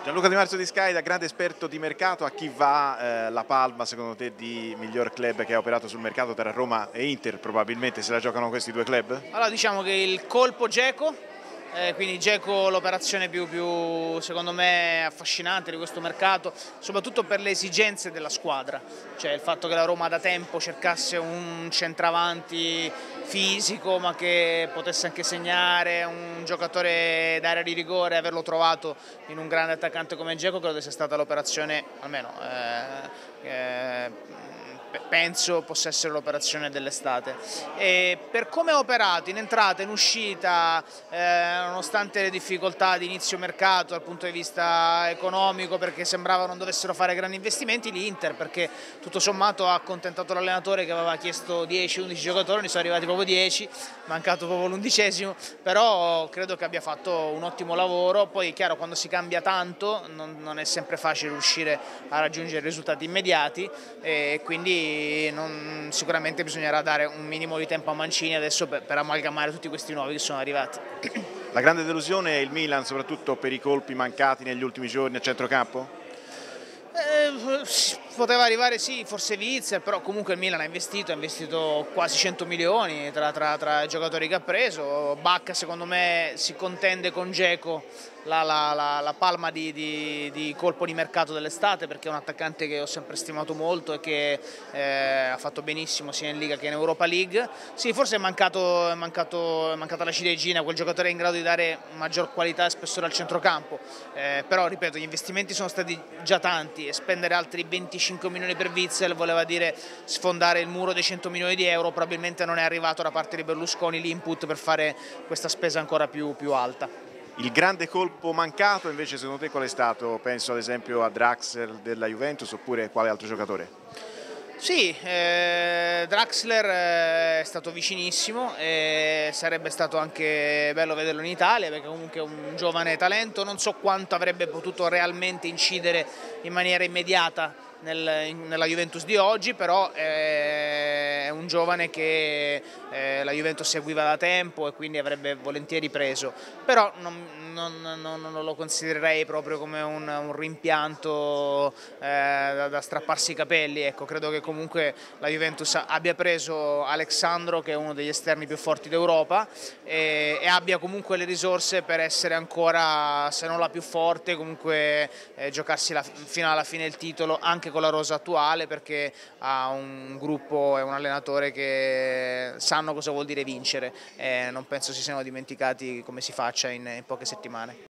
Gianluca Di Marzio di Sky, da grande esperto di mercato, a chi va la palma secondo te di miglior club che ha operato sul mercato tra Roma e Inter? Probabilmente se la giocano questi due club? Allora diciamo che il colpo Dzeko, quindi Dzeko l'operazione più secondo me affascinante di questo mercato, soprattutto per le esigenze della squadra, cioè il fatto che la Roma da tempo cercasse un centravanti fisico ma che potesse anche segnare, un giocatore d'area di rigore, averlo trovato in un grande attaccante come Dzeko credo sia stata l'operazione, almeno penso possa essere l'operazione dell'estate. E per come ha operato in entrata, in uscita, nonostante le difficoltà di inizio mercato dal punto di vista economico, perché sembrava non dovessero fare grandi investimenti, l'Inter, perché tutto sommato ha accontentato l'allenatore che aveva chiesto 10-11 giocatori, ne sono arrivati proprio 10, mancato proprio l'11°, però credo che abbia fatto un ottimo lavoro. Poi è chiaro, quando si cambia tanto non è sempre facile riuscire a raggiungere risultati immediati, e quindi sicuramente bisognerà dare un minimo di tempo a Mancini adesso per amalgamare tutti questi nuovi che sono arrivati. La grande delusione è il Milan, soprattutto per i colpi mancati negli ultimi giorni a centrocampo? Poteva arrivare sì, forse Witzel, però comunque il Milan ha investito quasi 100 milioni tra i giocatori che ha preso. Bacca secondo me si contende con Dzeko la palma di colpo di mercato dell'estate, perché è un attaccante che ho sempre stimato molto e che ha fatto benissimo sia in Liga che in Europa League. Sì, forse è mancata la ciliegina, quel giocatore in grado di dare maggior qualità e spessore al centrocampo, però ripeto, gli investimenti sono stati già tanti e spendere altri 25 milioni per Witzel voleva dire sfondare il muro dei 100 milioni di euro. Probabilmente non è arrivato da parte di Berlusconi l'input per fare questa spesa ancora più alta. Il grande colpo mancato invece secondo te qual è stato? Penso ad esempio a Draxler della Juventus, oppure quale altro giocatore? Sì, Draxler è stato vicinissimo e sarebbe stato anche bello vederlo in Italia, perché comunque è un giovane talento. Non so quanto avrebbe potuto realmente incidere in maniera immediata nella Juventus di oggi, però è un giovane che la Juventus seguiva da tempo e quindi avrebbe volentieri preso, però non lo considererei proprio come un rimpianto da strapparsi i capelli. Ecco, credo che comunque la Juventus abbia preso Alexandro, che è uno degli esterni più forti d'Europa, e abbia comunque le risorse per essere ancora, se non la più forte, comunque giocarsi fino alla fine il titolo anche con la rosa attuale, perché ha un gruppo e un allenatore che sanno cosa vuol dire vincere, e non penso si siano dimenticati come si faccia in poche settimane.